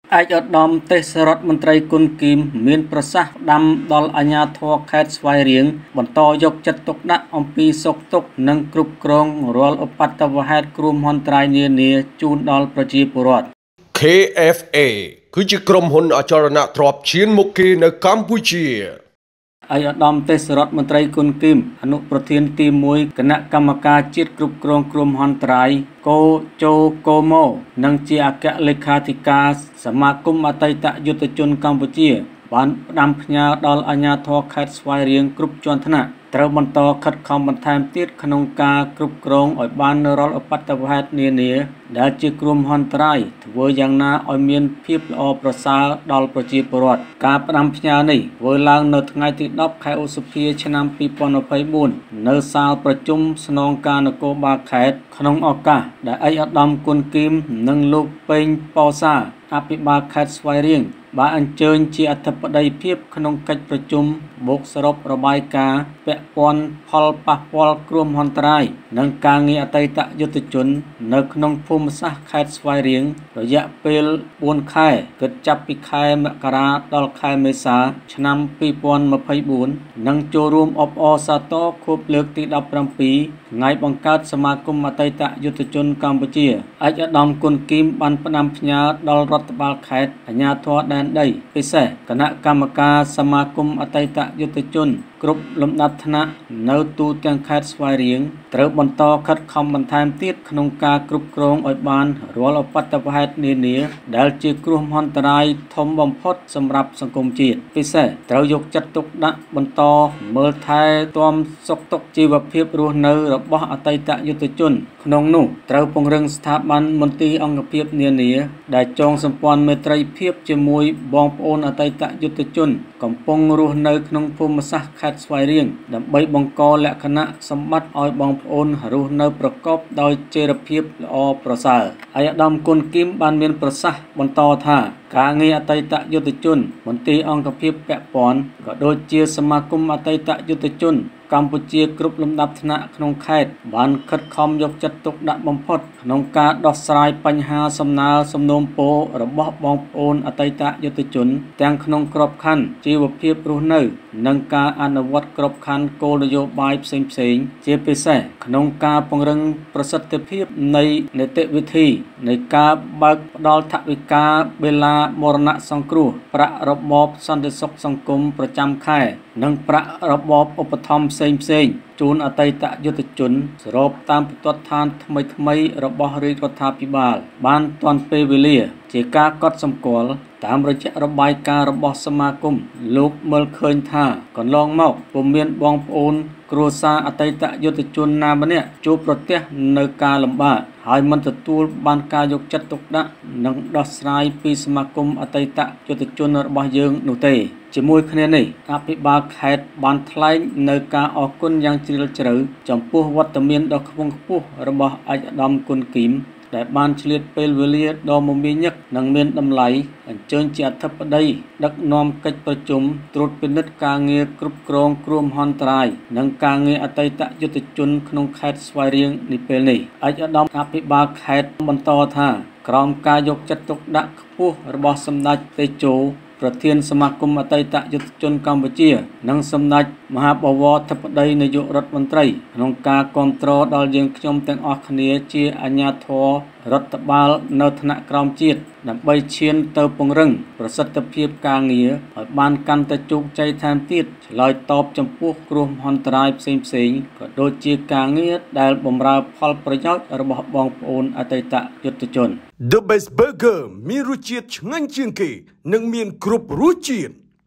ឯកឧត្តមទេសរដ្ឋមន្ត្រីគុណគីមមានប្រសាសន៍ផ្ដាំដល់អាជ្ញាធរខេត្តស្វាយរៀងបន្តយកចិត្តទុកដាក់អំពីសុខទុក្ខនិងគ្រប់គ្រងរាល់ឧបទ្ទវហេតុគ្រោះមហន្តរាយនានាជូនដល់ប្រជាពលរដ្ឋ KFA គឺជាក្រុមហ៊ុនអចលនទ្រព្យឈានមុខគេនៅកម្ពុជាឯកឧត្តមទេសរដ្ឋមន្ត្រីគុណគីមអនុប្រធានទី1គណៈកម្មការជាតិគ្រប់គ្រងគ្រោះមហន្តរាយកោជូកូម៉ូនិងជាអគ្គលេខាធិការសមាគមអតីតយុទ្ធជនកម្ពុជាបានផ្ដាំផ្ញើដល់អាជ្ញាធរខេត្តស្វាយរៀងគ្រប់ជាន់ថ្នាក់ត្រូវបន្តខិតខំបន្ថែមទៀតក្នុងការគ្រប់គ្រងឲ្យបានរាល់ឧបទ្ទវហេតុនានាដែលជាគ្រោះមហន្តរាយធ្វើយ៉ាងណាឲ្យមានភាពល្អប្រសើរដល់ប្រជាពលរដ្ឋការផ្ដាំផ្ញើនេះធ្វើឡើងនៅថ្ងៃទី10ខែឧសភាឆ្នាំ2024នៅសាលប្រជុំស្នងការនគរបាលខេត្តក្នុងឱកាសដែលឯកឧត្តមគុណគីមនិងលោកពេញប៉ោសាអភិបាលខេត្តស្វាយរៀងបានអញ្ជើញជាអធិបតីភាពក្នុងកិច្ចប្រជុំបូកសរុបរបាយការណ៍ពាក់ព័ន្ធផលប៉ះពាល់គ្រោះមហន្តរាយនិងការងារអតីតយុទ្ធជននៅក្នុងភូមិសាស្ត្រខេត្តស្វាយរៀងរយៈពេល4ខែគិតចាប់ពីខែមករាដល់ខែមេសាឆ្នាំ2024និងចូលរួមអបអរសាទរខួបលើកទី17ថ្ងៃបង្កើតសមាគមអតីតយុទ្ធជនកម្ពុជាឯកឧត្តមគុណគីមបានផ្ដាំផ្ញើដល់រដ្ឋបាលខេត្តអាជ្ញាធរដែនដីពិសេសគណៈកម្មការសមាគមអតីតយុទ្ធជនគ្រប់លំដាប់ថ្នាក់នៅទូទាំងខេត្តស្វាយរៀងត្រូវបន្តខិតខំបន្ថែមទៀតក្នុងការគ្រប់គ្រងឲ្យបានរាល់ឧបទ្ទវហេតុនានាដែលជាគ្រោះមហន្តរាយធំបំផុតសម្រាប់សង្គមជាតិពិសេសត្រូវយកចិត្តទុកដាក់បន្តមើលថែទាំសុខទុក្ខជីវភាពរស់នៅរបស់អតីតយុទ្ធជនក្នុងនោះត្រូវពង្រឹងស្ថាប័នមន្ទីរអង្គភាពនានាដែលចងសម្ព័ន្ធមេត្រីភាពជាមួយបងប្អូនអតីតយុទ្ធជនកំពុងរស់នៅក្នុងភូមិសាស្ត្រខេត្តស្វាយរៀងដើម្បីបង្កលក្ខណៈសម្បត្តិឲ្យបងប្អូនរស់នៅប្រកបដោយចីរភាពល្អប្រសើរឯកឧត្តមគុណគីមបានមានប្រសាសន៍បន្តថាការងារអតីតយុទ្ធជនមន្ទីរអង្គភាពពាក់ព័ន្ធក៏ដូចជាសមាគមអតីតយុទ្ធជនកម្ពុជាគ្រប់លំដាប់ថ្នាក់ក្នុងខេត្តបានខិតខំយកចិត្តទុកដាក់បំផុតក្នុងការដោះស្រាយបញ្ហាសំណើសំណូមពររបស់បងប្អូនអតីតយុទ្ធជនទាំងក្នុងក្របខ័ណ្ឌជីវភាពរស់នៅនិងការអនុវត្តក្របខ័ណ្ឌគោលនយោបាយផ្សេងៗជាពិសេសក្នុងការពង្រឹងប្រសិទ្ធភាពនៃនីតិវិធីនៃការបើកផ្ដល់ថវិកាបេឡាមរណសង្គ្រោះប្រាក់របបសន្តិសុខសង្គមប្រចាំខែនិងប្រាក់របបឧបត្ថម្ភផ្សេងៗជូនអតីតយុទ្ធជនស្របតាមបទដ្ឋានថ្មីរបស់រាជរដ្ឋាភិបាលបានទាន់ពេលវេលាជាការកត់សម្គាល់តាមរយៈរបាយការណ៍របស់សមាគមលោកមើលឃើញថាកន្លងមកពុំមានបងប្អូនគ្រួសារអតីតយុទ្ធជនណាម្នាក់ជួបប្រទះនៅការលំបាកហើយមិនទទួលបានការយកចិត្តទុកដាក់និងដោះស្រាយពីសមាគមអតីតយុទ្ធជនរបស់យើងនោះទេជាមួយគ្នានេះអភិបាលខេត្តបានថ្លែងនៅការអរគុណយ៉ាងជ្រាលជ្រៅចំពោះវត្តមានដ៏ខ្ពង់ខ្ពស់របស់ឯកឧត្តមគុណគីមដែលបានឆ្លៀតពេលវេលាដ៏មមាញឹកនិងមានតម្លៃអញ្ជើញជាអធិបតីដឹកនាំកិច្ចប្រជុំត្រួតពិនិត្យការងារគ្រប់គ្រងគ្រោះមហន្តរាយនិងការងារអតីតយុទ្ធជនក្នុងខេត្តស្វាយរៀងនាពេលនេះឯកឧត្តមអភិបាលខេត្តបន្តថាក្រោមការយកចិត្តទុកដាក់ខ្ពស់របស់សម្ដេចតេជោប្រធានសមាគមអតីតយុទ្ធជនកម្ពុជានិងសម្ដេចមហាបវរធិបតីនាយករដ្ឋមន្ត្រីក្នុងការគ្រប់គ្រងដល់យើងខ្ញុំទាំងអស់គ្នាជាអាជ្ញាធររដ្ឋបាលនៅថ្នាក់ក្រោមជាតិដើម្បីឈានទៅពង្រឹងប្រសិទ្ធភាពការងារឲ្យបានកាន់តែជោគជ័យថែមទៀតឆ្លើយតបចំពោះគ្រោះមហន្តរាយផ្សេងៗក៏ដូចជាការងារដែលបម្រើផលប្រយោជន៍របស់បងប្អូនអតីតយុទ្ធជន The Best Burger មានរសជាតិឆ្ងាញ់ជាងគេនិងមានគ្រប់រសជាតិ